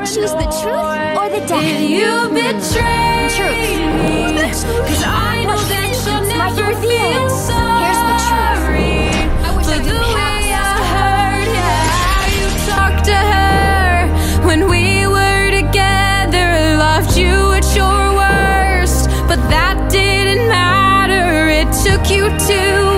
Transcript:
choose the truth or the death? Did you betray Truth. me? 'Cause I know that you'll Might never reveal. feel Here's the truth. sorry for the way I heard how you talked to her when we were together. Loved you at your worst, but that didn't matter. It took you to